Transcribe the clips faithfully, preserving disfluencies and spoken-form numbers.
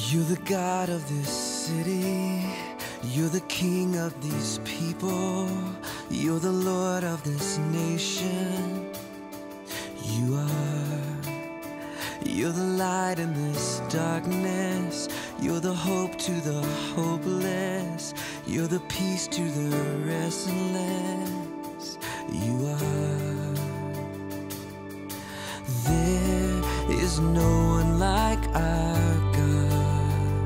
You're the God of this city. You're the King of these people. You're the Lord of this nation. You are. You're the light in this darkness. You're the hope to the hopeless. You're the peace to the restless. You are. There is no one like our God.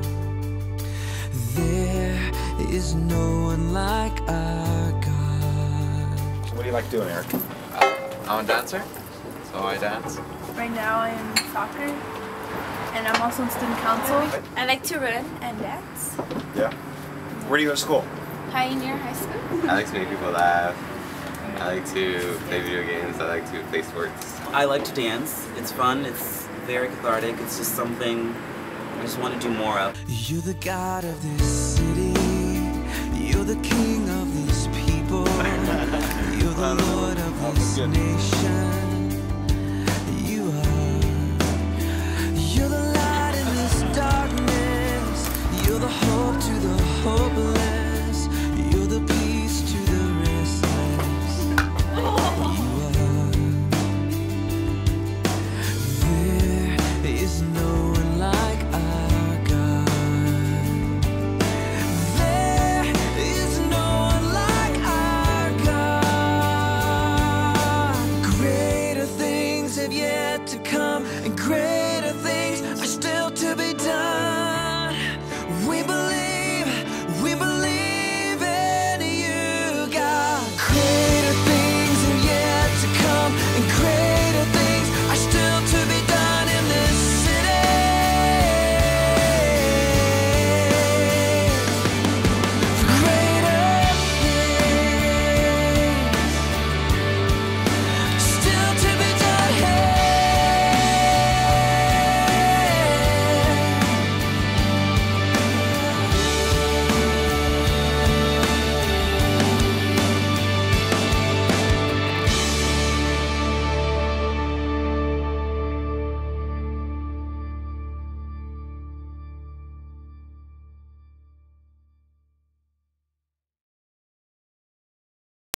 There is no one like our God. What do you like doing, Eric? Uh, I'm a dancer, so I dance. Right now I'm in soccer, and I'm also in student council. I like to run and dance. Yeah. Where do you go to school? Pioneer High School. I like to make people laugh. I like to play video games. I like to play sports. I like to dance. It's fun. It's very cathartic. It's just something I just want to do more of. You're the God of this city. You're the King of these people. You're the Lord of this nation.